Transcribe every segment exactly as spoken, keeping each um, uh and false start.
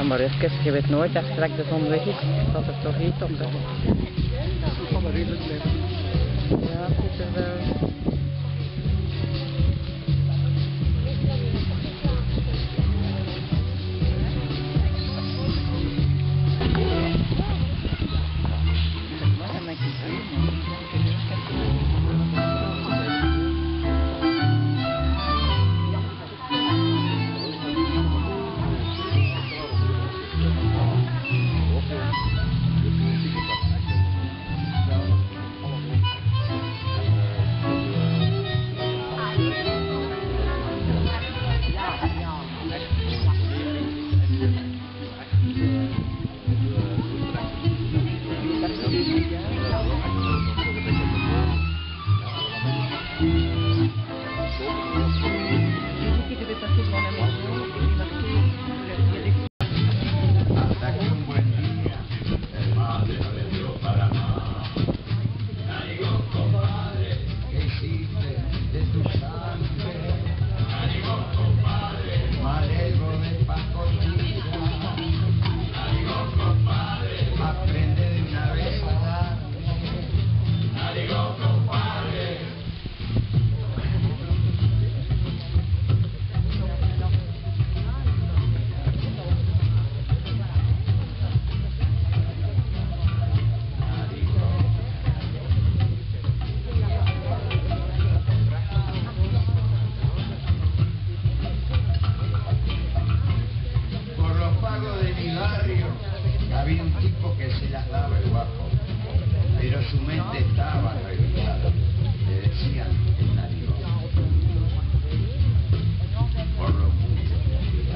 maar even, je weet nooit als straks de zon weg is, dat er toch iets op. Dat kan wel redelijk blijven. Ja, het is er wel. Había un tipo que se las daba el guapo, pero su mente estaba revisada. Le decían el narigón, por lo mucho que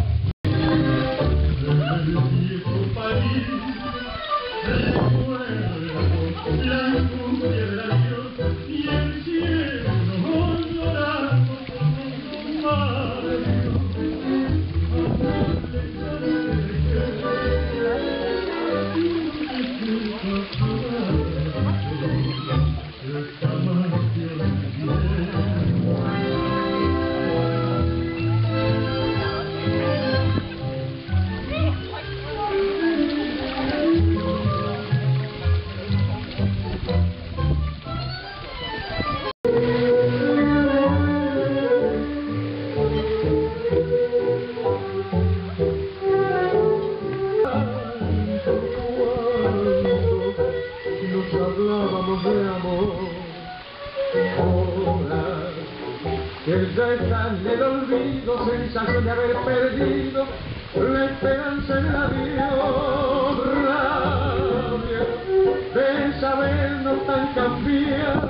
que ya está en el olvido, sensación de haber perdido la esperanza en el adiós, rabia de sabernos tan cambiados,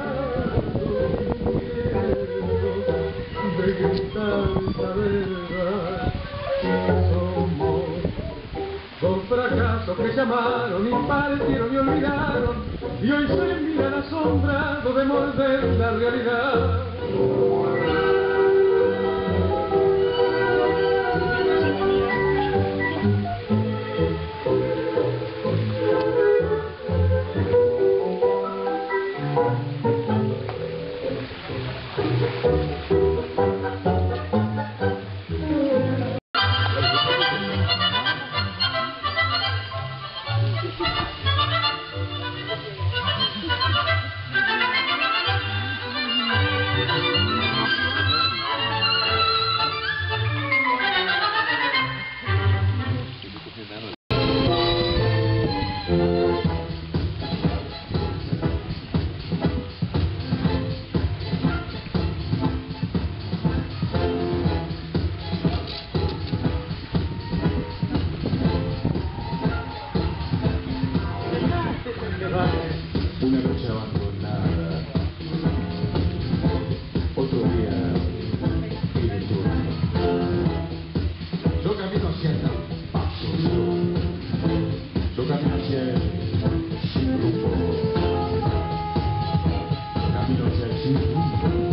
miedo de gritar la verdad. Somos dos fracasos que llamaron y partieron y olvidaron, y hoy se miran asombrados de morder la realidad. Una noche abandonada, otro día y de turno. Yo camino hacia el paso, yo camino hacia el sin rumbo, camino hacia el sin rumbo.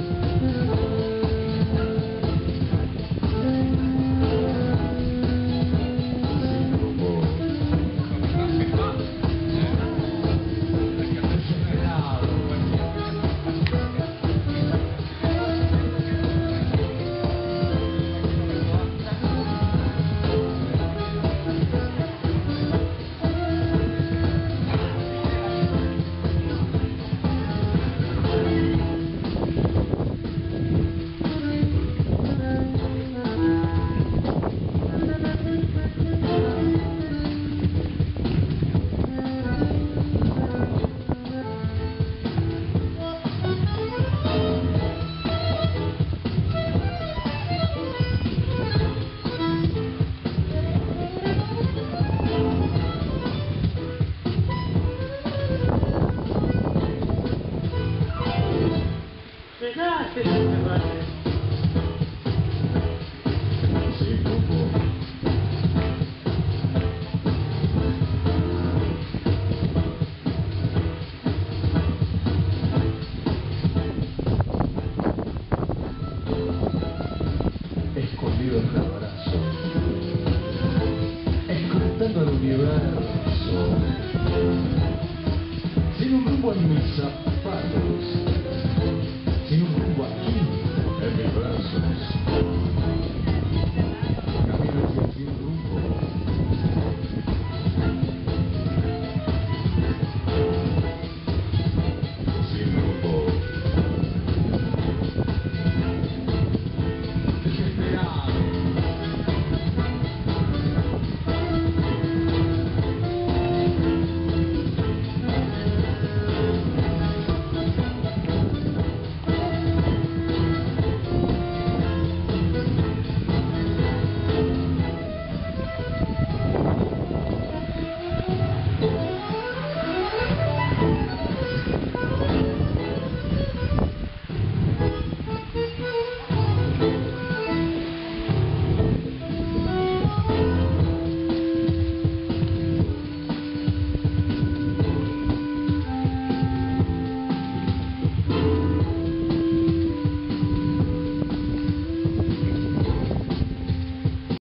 universo sin un rumbo en mis zapatos.